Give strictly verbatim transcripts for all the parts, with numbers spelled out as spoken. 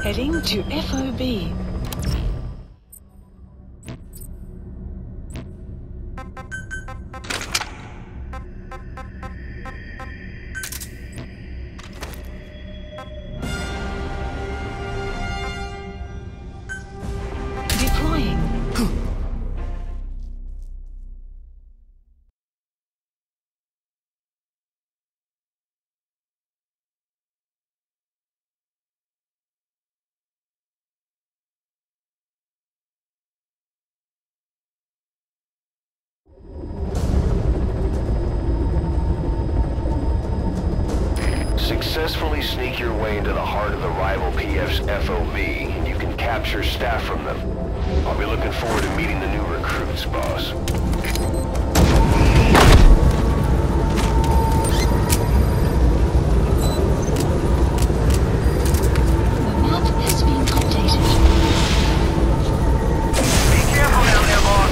Heading to F O B. Deploying. Successfully sneak your way into the heart of the rival P F's F O B, and you can capture staff from them. I'll be looking forward to meeting the new recruits, boss. The map has been updated. Be careful down there, boss.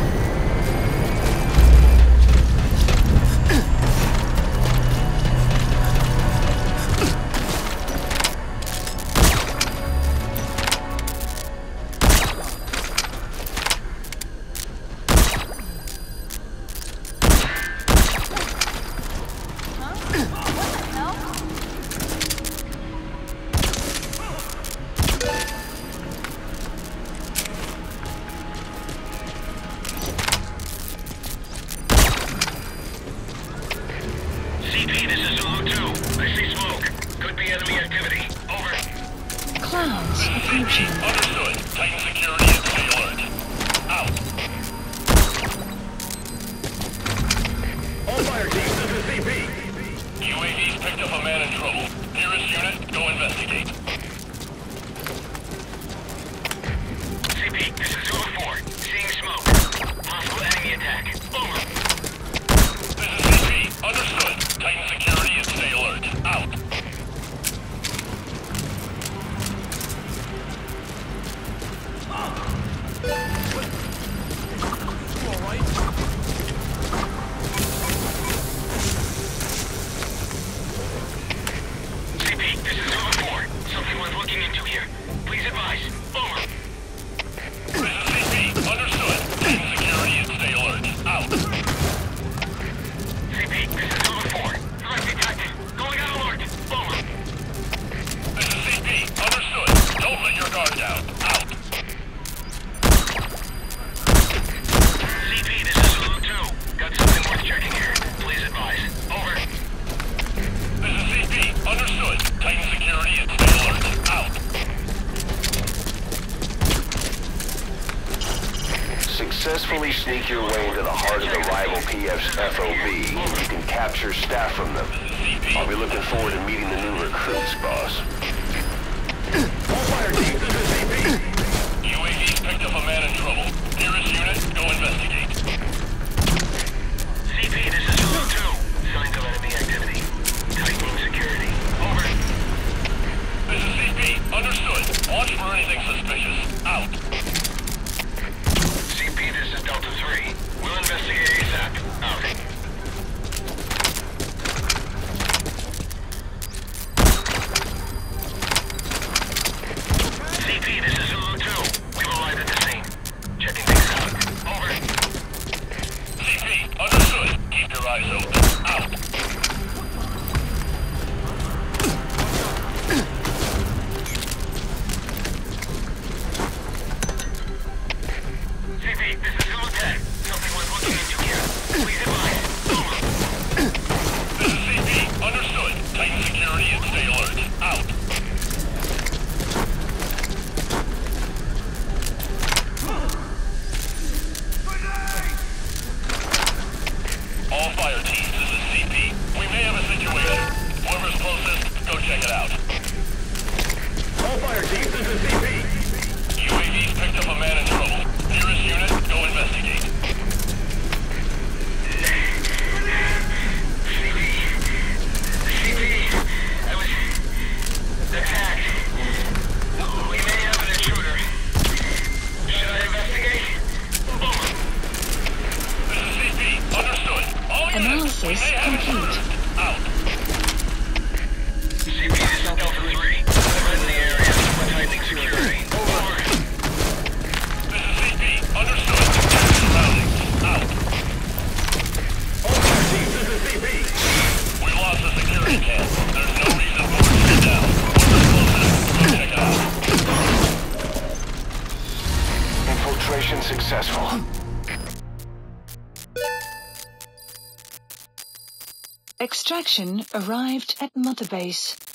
C P, this is Zulu two. I see smoke. Could be enemy activity. Over. Clouds approaching. Understood. Tighten security and stay alert. Out. All fire teams, this is C P. U A V's picked up a man in trouble. Nearest unit, go investigate. C P, this is Zulu four. Seeing smoke. Possible enemy attack. Over. This is C P. Understood. Tighten security and stay alert. Out. C P, this is Zulu four. Something worth looking into here. Please advise. Over. This is C P. Understood. Tighten security and stay alert. Out. C P, this is Zulu four. Threat detected. Going on alert. Over. This is C P. Understood. Don't let your guard down. Out. C P, this is Zulu two. Got something worth checking here. Please advise. Over. This is C P. Understood. Tighten security and stay alert. Out. Successfully sneak your way into the heart of the rival P F's F O B, and you can capture staff from them. I'll be looking forward to meeting the new recruits, boss. All fire teams, this is C P. U A V's picked up a man in trouble. Nearest unit, go investigate. C P, this is Zulu two. Signs of enemy activity. Tightening security. Over. This is C P. Understood. Watch for anything suspicious. Out. C P, this is Delta three. We'll investigate ASAP. Out. C P, this is Zulu two. We've arrived at the scene. Checking things out. Over. C P, understood. Keep your eyes open. Out. C P, this is Zulu ten. Something worth looking into here. Please advise. Over. This is C P. Understood. Tighten security and stay alert. Out. All fire teams, this is C P. We may have a situation. Whoever's closest, go check it out. All fire teams, this is C P. U A V's picked up a man in trouble. Nearest unit, go investigate. C P. C P. I was attacked. We may have an intruder. Should I investigate? Over. This is C P. Understood. All units, we Analysis may have an complete. intruder. Out. C P, this is Delta successful. Extraction arrived at Mother Base.